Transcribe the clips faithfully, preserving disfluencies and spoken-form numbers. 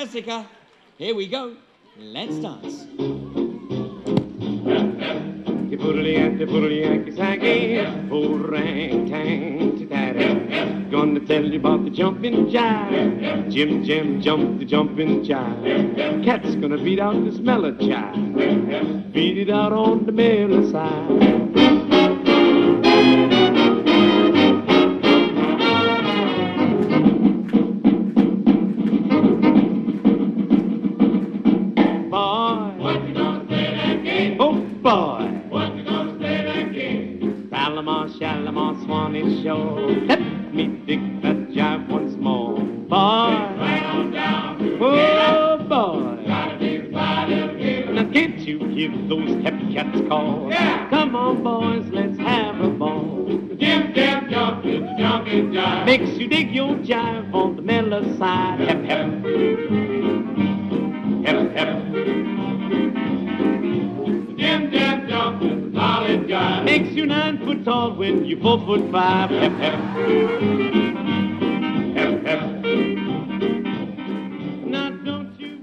Jessica. Here we go. Let's dance. Gonna tell you about the jumping jive. Jim Jim jumped the jumping jive. Cat's gonna beat out this mellow jive. Beat it out on the mellow side. Shalimar, Swanee Shore. Let me dig that jive once more. Boy, right on down. Oh, boy. Gotta be now can't you hear those happy cats call? Yeah. Come on, boys, let's have a ball. The Jim Jim jump is the jumping jive. Makes you dig your jive on the mellow side. Hep, hep. Hep, hep. The Jim Jim jump is the solid jive. Makes you nine foot tall when you four foot five. Hep, hep. Hep, hep. Now don't you...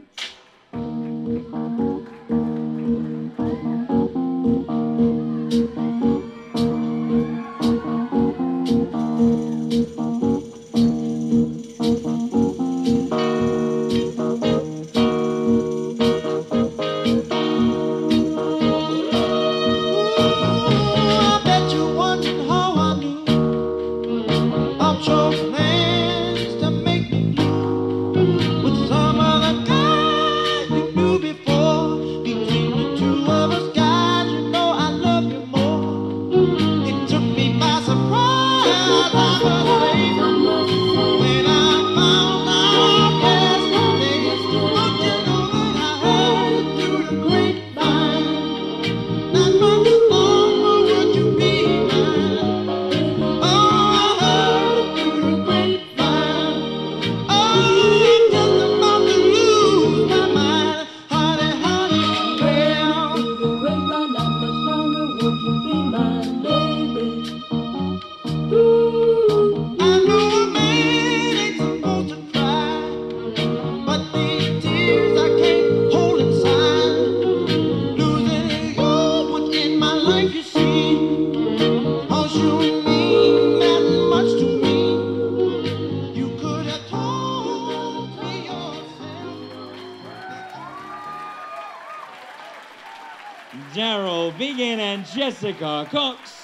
Daryl Begin and Jessica Cox.